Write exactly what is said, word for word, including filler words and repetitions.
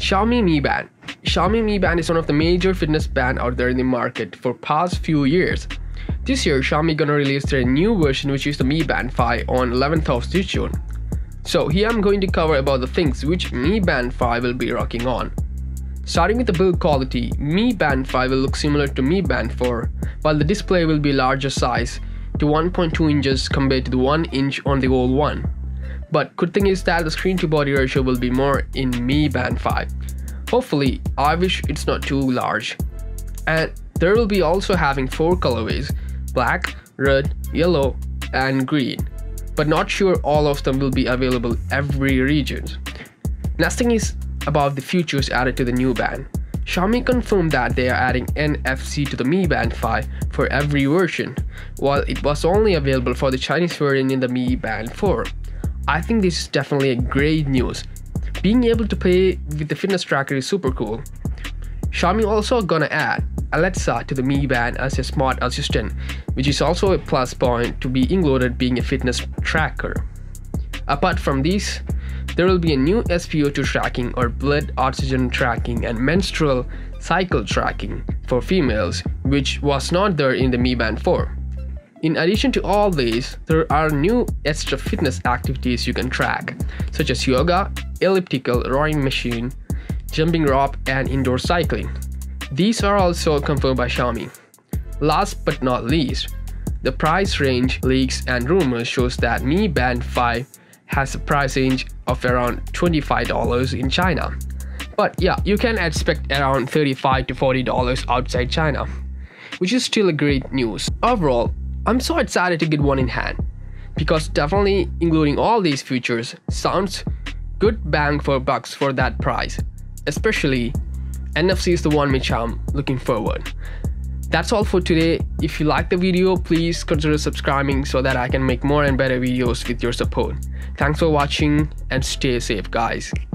Xiaomi Mi Band. Xiaomi Mi Band is one of the major fitness band out there in the market for past few years. This year, Xiaomi gonna release their new version, which is the Mi Band five on eleventh of June. So here I'm going to cover about the things which Mi Band five will be rocking on. Starting with the build quality, Mi Band five will look similar to Mi Band four, while the display will be larger size to one point two inches compared to the one inch on the old one. But good thing is that the screen to body ratio will be more in Mi Band five. Hopefully, I wish it's not too large. And there will be also having four colorways: black, red, yellow and green. But not sure all of them will be available every region. Next thing is about the features added to the new band. Xiaomi confirmed that they are adding N F C to the Mi Band five for every version, while it was only available for the Chinese version in the Mi Band four. I think this is definitely a great news. Being able to play with the fitness tracker is super cool. Xiaomi also gonna add Alexa to the Mi Band as a smart assistant, which is also a plus point to be included being a fitness tracker. Apart from this, there will be a new S p O two tracking or blood oxygen tracking and menstrual cycle tracking for females, which was not there in the Mi Band four. In addition to all these, there are new extra fitness activities you can track, such as yoga, elliptical, rowing machine, jumping rope and indoor cycling. These are also confirmed by Xiaomi. Last but not least, the price range leaks and rumors shows that Mi Band five has a price range of around twenty-five dollars in China. But yeah, you can expect around thirty-five to forty dollars outside China, which is still a great news. Overall, I'm so excited to get one in hand, because definitely including all these features sounds good bang for bucks for that price. Especially N F C is the one which I'm looking forward. That's all for today. If you like the video, please consider subscribing so that I can make more and better videos with your support. Thanks for watching and stay safe, guys.